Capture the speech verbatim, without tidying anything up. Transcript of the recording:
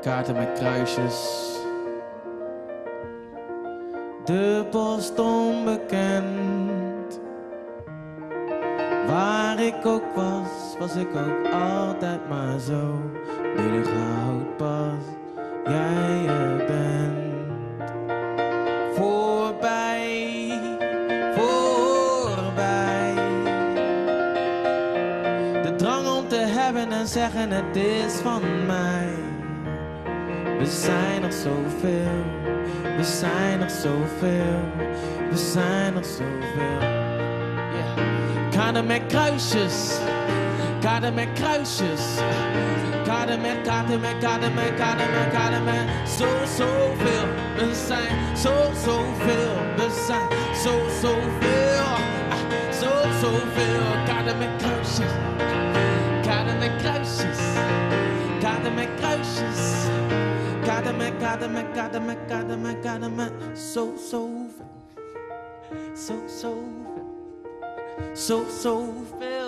kaarten met kruisjes. De post onbekend. Waar ik ook was, was ik ook altijd maar zo. Lullig hout pas, jij je bent. Voorbij, voorbij. De drang om te hebben en zeggen het is van mij. We zijn nog zoveel, we zijn nog zoveel, we zijn nog zoveel. Yeah. Kaarten met kruisjes, kaarten met kruisjes. Kaarten met, kaarten met, kaarten met, kaarten met, kaarten met. Zo, zoveel, we zijn zo, zoveel, we zijn zo, zoveel. Ah, zo, zoveel. Kaarten met kruisjes, kaarten met kruisjes. Kaarten met kruisjes. Kaarten met, kaarten met, kaarten met, kaarten met, kaarten met. Zo, zoveel. Zo, zoveel. Zo, zoveel.